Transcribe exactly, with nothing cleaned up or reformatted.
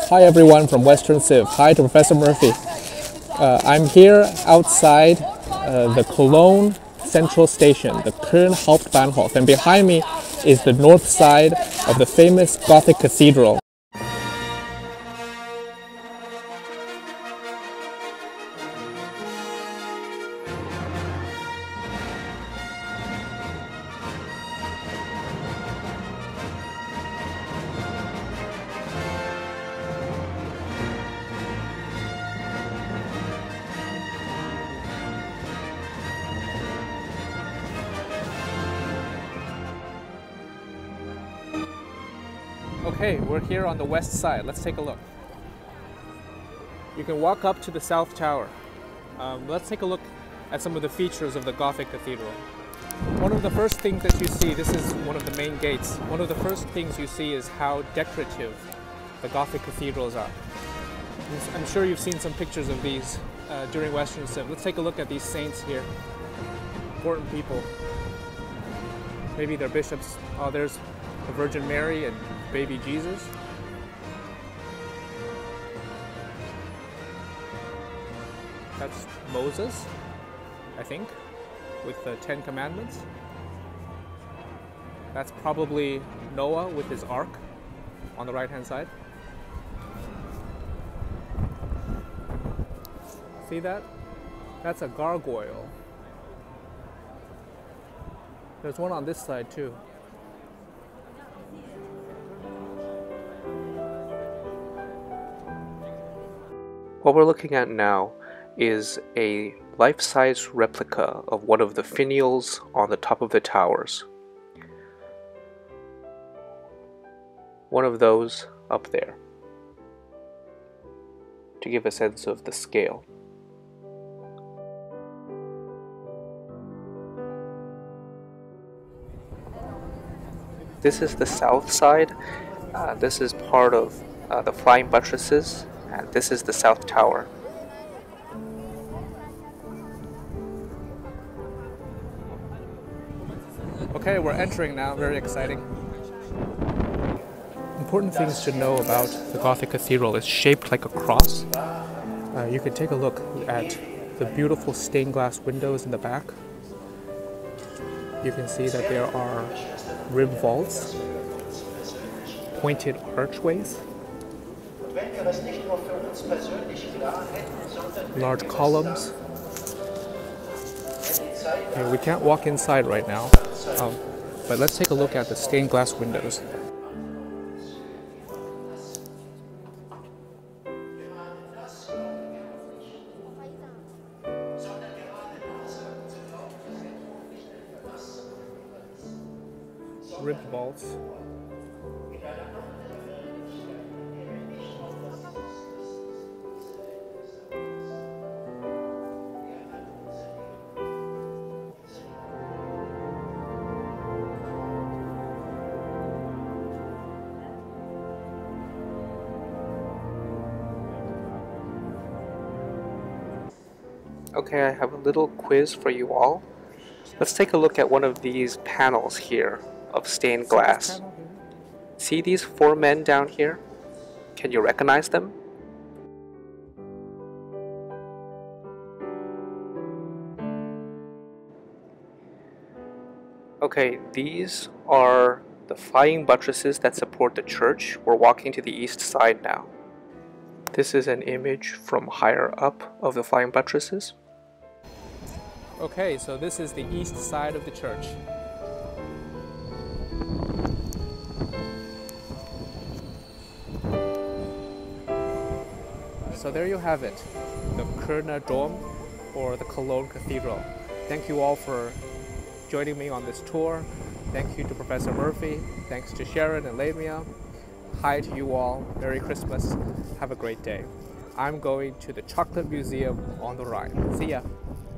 Hi everyone from Western Civ. Hi to Professor Murphy. Uh, I'm here outside uh, the Cologne Central Station, the Köln Hauptbahnhof, and behind me is the north side of the famous Gothic cathedral. Okay, we're here on the west side. Let's take a look. You can walk up to the South Tower. Um, let's take a look at some of the features of the Gothic cathedral. One of the first things that you see, this is one of the main gates, one of the first things you see is how decorative the Gothic cathedrals are. I'm sure you've seen some pictures of these uh, during Western Civ. Let's take a look at these saints here. Important people. Maybe they're bishops. Oh, there's the Virgin Mary and baby Jesus. That's Moses, I think, with the Ten Commandments. That's probably Noah with his ark on the right hand side. See that? That's a gargoyle. There's one on this side too. What we're looking at now is a life-size replica of one of the finials on the top of the towers. One of those up there, to give a sense of the scale. This is the south side. Uh, this is part of uh, the flying buttresses, and this is the South Tower. Okay, we're entering now, very exciting. Important things to know about the Gothic cathedral is shaped like a cross. Uh, you can take a look at the beautiful stained glass windows in the back. You can see that there are rib vaults, pointed archways, large columns. Okay, we can't walk inside right now, um, but let's take a look at the stained glass windows. Ribbed vaults. Okay, I have a little quiz for you all. Let's take a look at one of these panels here of stained glass. See these four men down here? Can you recognize them? Okay, these are the flying buttresses that support the church. We're walking to the east side now. This is an image from higher up of the flying buttresses. Okay, so this is the east side of the church. So there you have it, the Kölner Dom, or the Cologne Cathedral. Thank you all for joining me on this tour. Thank you to Professor Murphy. Thanks to Sharon and Lamia. Hi to you all. Merry Christmas. Have a great day. I'm going to the Chocolate Museum on the Rhine. See ya.